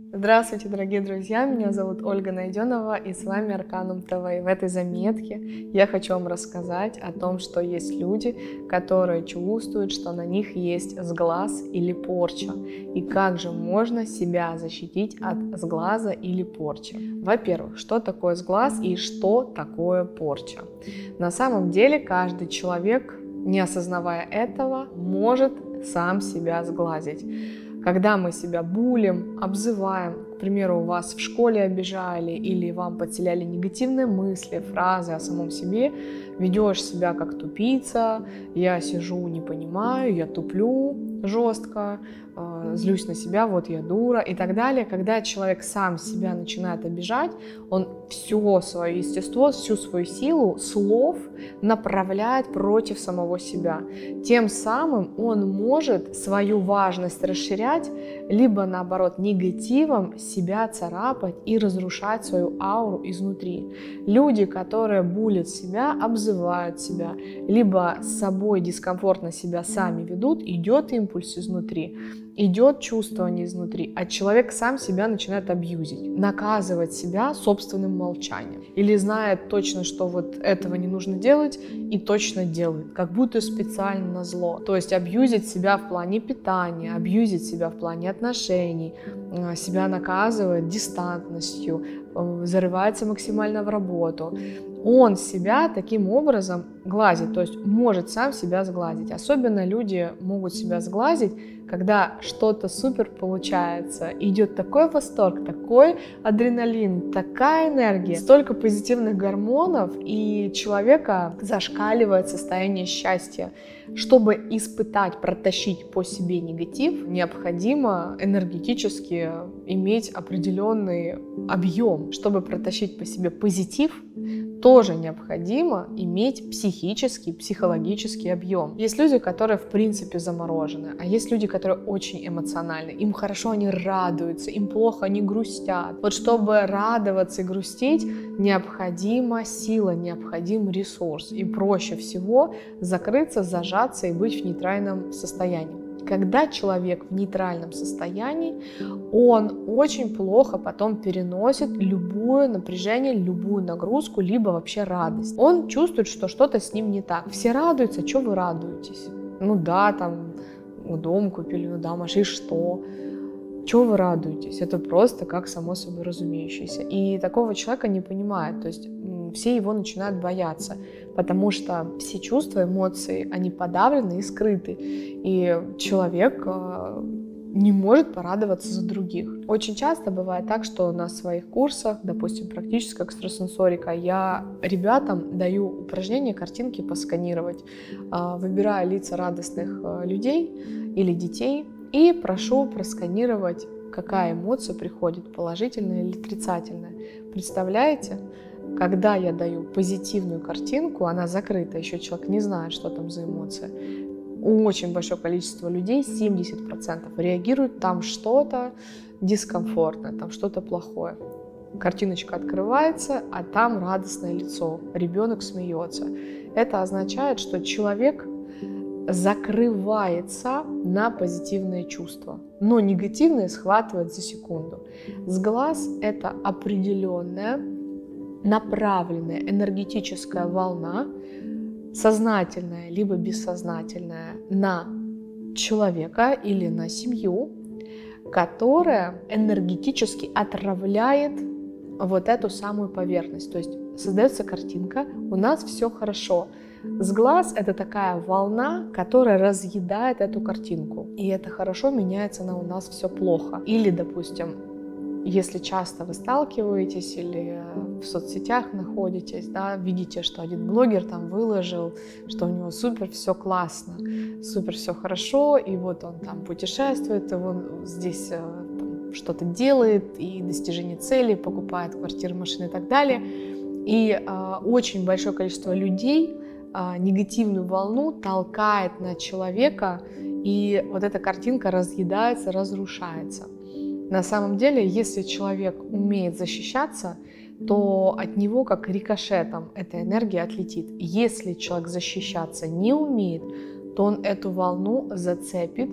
Здравствуйте, дорогие друзья! Меня зовут Ольга Найденова, и с вами Арканум ТВ. И в этой заметке я хочу вам рассказать о том, что есть люди, которые чувствуют, что на них есть сглаз или порча, и как же можно себя защитить от сглаза или порчи. Во-первых, что такое сглаз и что такое порча? На самом деле каждый человек, не осознавая этого, может сам себя сглазить. Когда мы себя булим, обзываем, к примеру, вас в школе обижали или вам подселяли негативные мысли, фразы о самом себе, ведешь себя как тупица, я сижу, не понимаю, я туплю жестко, злюсь на себя, вот я дура и так далее. Когда человек сам себя начинает обижать, он все свое естество, всю свою силу слов направляет против самого себя. Тем самым он может свою важность расширять, либо наоборот негативом себя царапать и разрушать свою ауру изнутри. Люди, которые булят себя, обзывают себя, либо с собой дискомфортно себя сами ведут, идет импульс изнутри, идет чувствование изнутри, а человек сам себя начинает абьюзить, наказывать себя собственным молчанием. Или знает точно, что вот этого не нужно делать, и точно делает, как будто специально назло. То есть абьюзит себя в плане питания, абьюзит себя в плане отношений, себя наказывает дистантностью, зарывается максимально в работу. Он себя таким образом глазит, то есть может сам себя сглазить. Особенно люди могут себя сглазить, когда что-то супер получается, идет такой восторг, такой адреналин, такая энергия, столько позитивных гормонов, и человека зашкаливает состояние счастья. Чтобы испытать, протащить по себе негатив, необходимо энергетически иметь определенный объем. Чтобы протащить по себе позитив, тоже необходимо иметь психический, психологический объем. Есть люди, которые в принципе заморожены, а есть люди, которые очень эмоциональны. Им хорошо, они радуются, им плохо, они грустят. Вот чтобы радоваться и грустить, необходима сила, необходим ресурс. И проще всего закрыться, зажаться и быть в нейтральном состоянии. Когда человек в нейтральном состоянии, он очень плохо потом переносит любое напряжение, любую нагрузку, либо вообще радость. Он чувствует, что что-то с ним не так. Все радуются, что вы радуетесь? Ну да, там, дом купили, ну да, Маша, и что? Чего вы радуетесь? Это просто как само собой разумеющееся. И такого человека не понимают, то есть все его начинают бояться, потому что все чувства, эмоции, они подавлены и скрыты, и человек не может порадоваться за других. Очень часто бывает так, что на своих курсах, допустим, практическая экстрасенсорика, я ребятам даю упражнения, картинки посканировать, выбираю лица радостных людей или детей, и прошу просканировать, какая эмоция приходит, положительная или отрицательная. Представляете, когда я даю позитивную картинку, она закрыта, еще человек не знает, что там за эмоция. Очень большое количество людей, 70%, реагируют там что-то дискомфортное, там что-то плохое. Картиночка открывается, а там радостное лицо, ребенок смеется. Это означает, что человек закрывается на позитивные чувства, но негативные схватывает за секунду. Сглаз – это определенная, направленная энергетическая волна, сознательная либо бессознательная, на человека или на семью, которая энергетически отравляет вот эту самую поверхность. То есть создается картинка, у нас все хорошо. Сглаз – это такая волна, которая разъедает эту картинку. И это хорошо меняется на у нас все плохо. Или, допустим, если часто вы сталкиваетесь или в соцсетях находитесь, да, видите, что один блогер там выложил, что у него супер все классно, супер все хорошо, и вот он там путешествует, и он здесь что-то делает, и достижение целей, покупает квартиры, машины и так далее. И очень большое количество людей негативную волну толкает на человека, и вот эта картинка разъедается, разрушается. На самом деле, если человек умеет защищаться, то от него как рикошетом эта энергия отлетит. Если человек защищаться не умеет, то он эту волну зацепит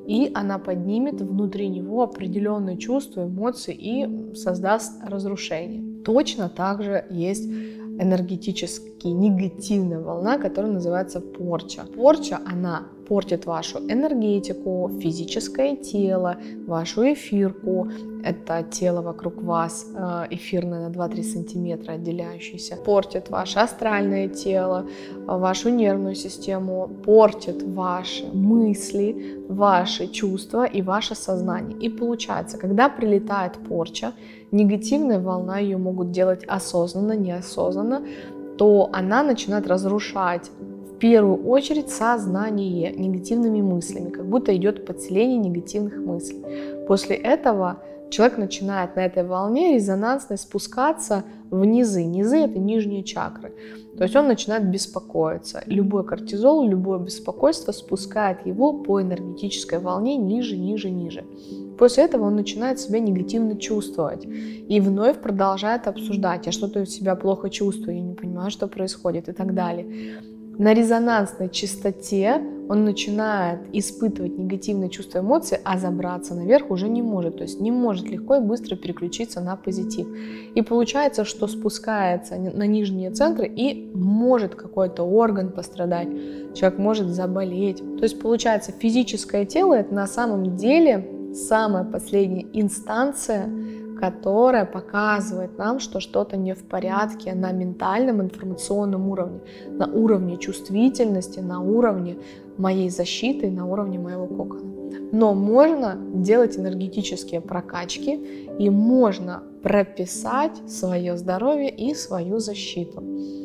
и она поднимет внутри него определенные чувства, эмоции и создаст разрушение. Точно так же есть энергетически негативная волна, которая называется порча. Порча, она портит вашу энергетику, физическое тело, вашу эфирку. Это тело вокруг вас эфирное на 2-3 сантиметра отделяющееся. Портит ваше астральное тело, вашу нервную систему, портит ваши мысли, ваши чувства и ваше сознание. И получается, когда прилетает порча, негативная волна, ее могут делать осознанно, неосознанно, то она начинает разрушать в первую очередь сознание негативными мыслями, как будто идет подселение негативных мыслей. После этого человек начинает на этой волне резонансной спускаться в низы. Низы – это нижние чакры. То есть он начинает беспокоиться. Любой кортизол, любое беспокойство спускает его по энергетической волне ниже, ниже, ниже. После этого он начинает себя негативно чувствовать и вновь продолжает обсуждать: я что-то себя плохо чувствую, я не понимаю, что происходит и так далее. На резонансной частоте он начинает испытывать негативные чувства, эмоции, а забраться наверх уже не может. То есть не может легко и быстро переключиться на позитив. И получается, что спускается на нижние центры и может какой-то орган пострадать. Человек может заболеть. То есть получается, физическое тело – это на самом деле самая последняя инстанция, которая показывает нам, что что-то не в порядке на ментальном информационном уровне, на уровне чувствительности, на уровне моей защиты, на уровне моего кокона. Но можно делать энергетические прокачки и можно прописать свое здоровье и свою защиту.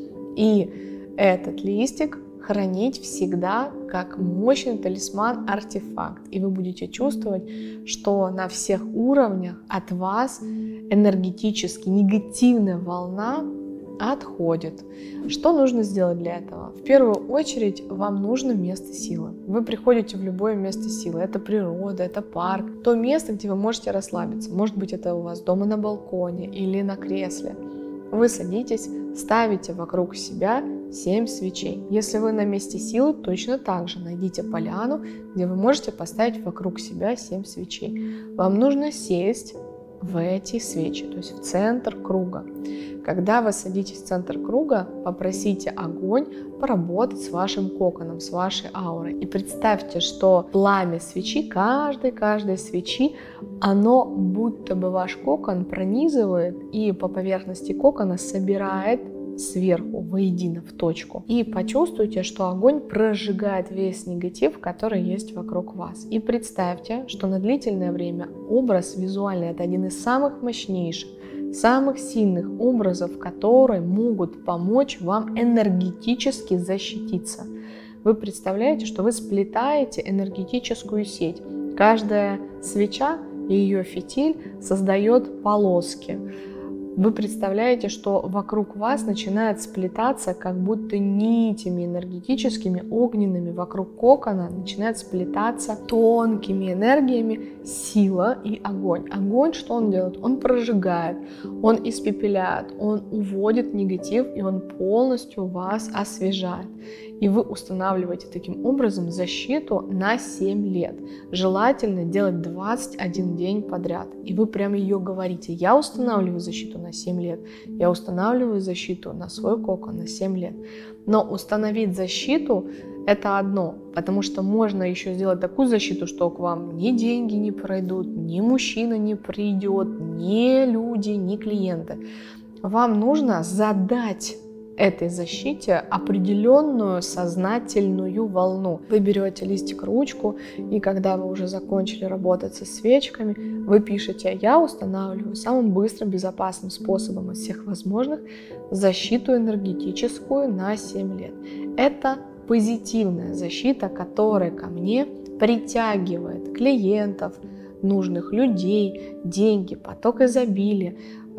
И этот листик хранить всегда как мощный талисман-артефакт. И вы будете чувствовать, что на всех уровнях от вас энергетически негативная волна отходит. Что нужно сделать для этого? В первую очередь вам нужно место силы. Вы приходите в любое место силы. Это природа, это парк. То место, где вы можете расслабиться. Может быть, это у вас дома на балконе или на кресле. Вы садитесь, ставите вокруг себя 7 свечей. Если вы на месте силы, точно так же найдите поляну, где вы можете поставить вокруг себя 7 свечей. Вам нужно сесть в эти свечи, то есть в центр круга. Когда вы садитесь в центр круга, попросите огонь поработать с вашим коконом, с вашей аурой. И представьте, что пламя свечи, каждой свечи, оно будто бы ваш кокон пронизывает и по поверхности кокона собирает сверху, воедино, в точку. И почувствуйте, что огонь прожигает весь негатив, который есть вокруг вас. И представьте, что на длительное время образ визуальный – это один из самых мощнейших, самых сильных образов, которые могут помочь вам энергетически защититься. Вы представляете, что вы сплетаете энергетическую сеть. Каждая свеча и ее фитиль создает полоски. Вы представляете, что вокруг вас начинает сплетаться как будто нитями энергетическими, огненными вокруг кокона, начинает сплетаться тонкими энергиями сила и огонь. Огонь, что он делает? Он прожигает, он испепеляет, он уводит негатив, и он полностью вас освежает. И вы устанавливаете таким образом защиту на 7 лет. Желательно делать 21 день подряд. И вы прям ее говорите: я устанавливаю защиту на 7 лет, я устанавливаю защиту на свой кокон на 7 лет. Но установить защиту – это одно, потому что можно еще сделать такую защиту, что к вам ни деньги не пройдут, ни мужчина не придет, ни люди, ни клиенты. Вам нужно задать этой защите определенную сознательную волну. Вы берете листик, ручку, и когда вы уже закончили работать со свечками, вы пишете: я устанавливаю самым быстрым, безопасным способом из всех возможных защиту энергетическую на 7 лет. Это позитивная защита, которая ко мне притягивает клиентов, нужных людей, деньги, поток изобилия,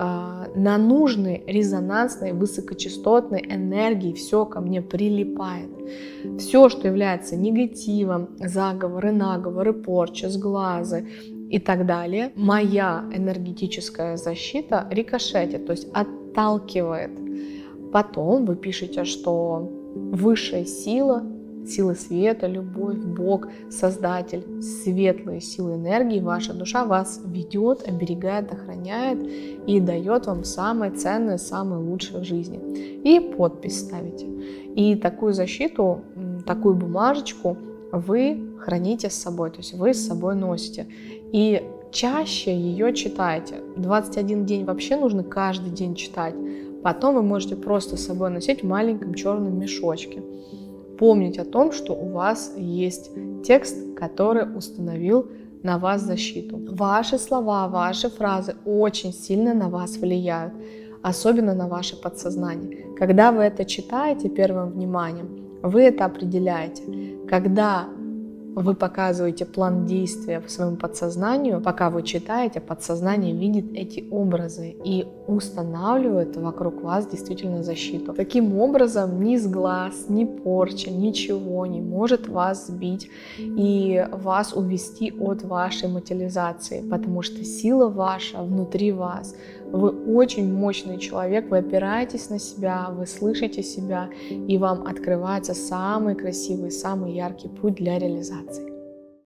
на нужной резонансной высокочастотной энергии все ко мне прилипает. Все, что является негативом, заговоры, наговоры, порча, сглазы и так далее, моя энергетическая защита рикошетит, то есть отталкивает. Потом вы пишете, что высшая сила силы света, любовь, Бог, Создатель, светлые силы энергии, ваша душа вас ведет, оберегает, охраняет и дает вам самое ценное, самое лучшее в жизни. И подпись ставите. И такую защиту, такую бумажечку вы храните с собой, то есть вы с собой носите. И чаще ее читайте. 21 день вообще нужно каждый день читать. Потом вы можете просто с собой носить в маленьком черном мешочке. Помнить о том, что у вас есть текст, который установил на вас защиту. Ваши слова, ваши фразы очень сильно на вас влияют, особенно на ваше подсознание. Когда вы это читаете первым вниманием, вы это определяете. Когда вы показываете план действия своему подсознанию, пока вы читаете, подсознание видит эти образы и устанавливает вокруг вас действительно защиту. Таким образом, ни сглаз, ни порча, ничего не может вас сбить и вас увести от вашей материализации, потому что сила ваша внутри вас. Вы очень мощный человек, вы опираетесь на себя, вы слышите себя, и вам открывается самый красивый, самый яркий путь для реализации.